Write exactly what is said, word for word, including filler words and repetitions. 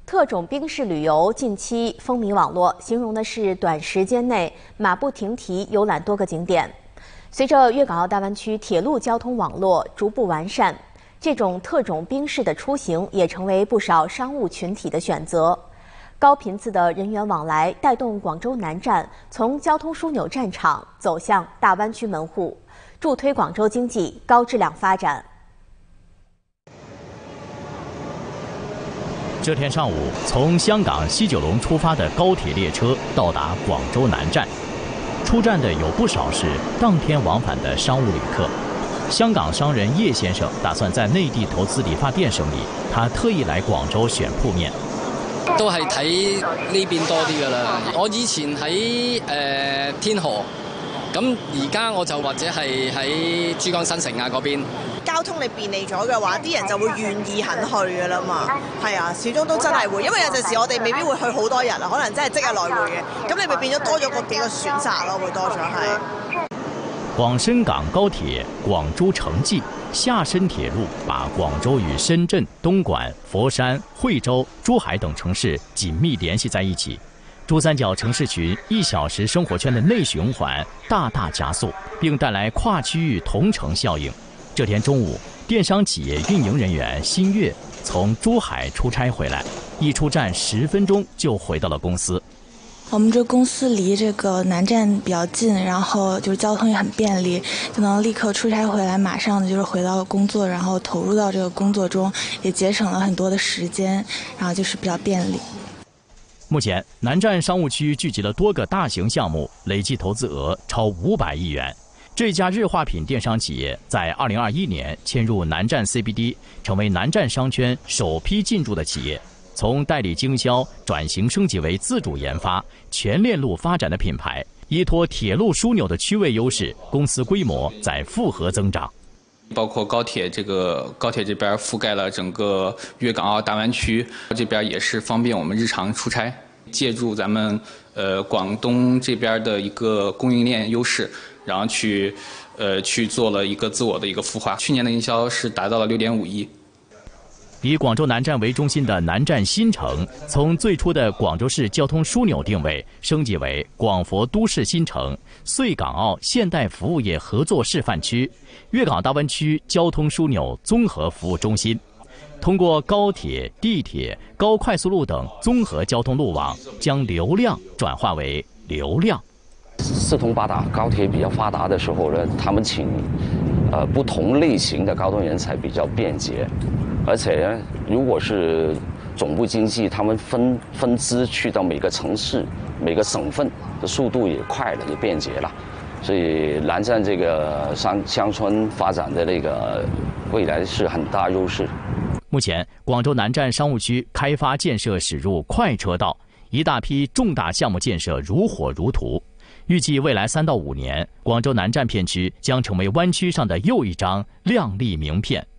特种兵式旅游近期风靡网络，形容的是短时间内马不停蹄游览多个景点。随着粤港澳大湾区铁路交通网络逐步完善，这种特种兵式的出行也成为不少商务群体的选择。高频次的人员往来带动广州南站从交通枢纽战场走向大湾区门户，助推广州经济高质量发展。 这天上午，从香港西九龙出发的高铁列车到达广州南站。出站的有不少是当天往返的商务旅客。香港商人叶先生打算在内地投资理发店生意，他特意来廣州選鋪面。 都係睇呢邊多啲㗎啦。我以前喺誒、呃、天河，咁而家我就或者係喺珠江新城啊嗰邊。 交通你便利咗嘅話，啲人就會願意肯去㗎啦嘛。係啊，始終都真係會，因為有陣時我哋未必會去好多日啊，可能真係即日來回嘅。咁你咪變咗多咗個幾個選擇咯，會多咗係。 廣深港高鐵廣州城際下深鐵路把廣州與深圳、東莞、佛山、惠州、珠海等城市緊密聯繫在一起。珠三角城市群一小時生活圈的內循環大大加速，並帶來跨區域同城效應。這天中午，電商企業運營人員新月從珠海出差回來，一出站十分鐘就回到了公司。 我們這公司離這個南站比較近，然後就是交通也很便利，就能立刻出差回來，馬上就是回到工作，然後投入到這個工作中，也節省了很多的時間，然後就是比較便利。 目前，南站商務區聚集了多個大型項目，累計投資額超五百億元。這家日化品電商企業在二零二一年遷入南站 C B D， 成為南站商圈首批進駐的企業。從代理經銷轉型升級為自主研發、全鏈路發展的品牌，依托鐵路樞紐的區位優勢，公司規模在複合增長。 包括高鐵，這個高鐵這邊覆蓋了整個粵港澳大灣區，這邊也是方便我們日常出差。借助咱們呃廣東這邊的一個供應鏈優勢，然後去呃去做了一個自我的一個孵化。去年的營銷是達到了六點五億。 以廣州南站為中心的南站新城，從最初的廣州市交通樞紐定位，升級為廣佛都市新城、穗港澳現代服務業合作示範區、粵港大灣區交通樞紐綜合服務中心。通過高鐵、地鐵、高快速路等綜合交通路網，將流量轉化為流量。 四通八達，高鐵比較發達的時候呢，他們請呃不同類型的高端人才比較便捷，而且呢，如果是總部經濟，他們分分支去到每個城市、每個省份的速度也快了，也便捷了。所以南站這個鄉鄉村發展的那個未來是很大優勢。 目前，廣州南站商務區開發建設駛入快車道，一大批重大項目建設如火如荼。預計未來三到五年，廣州南站片區將成為灣區上的又一張亮麗名片。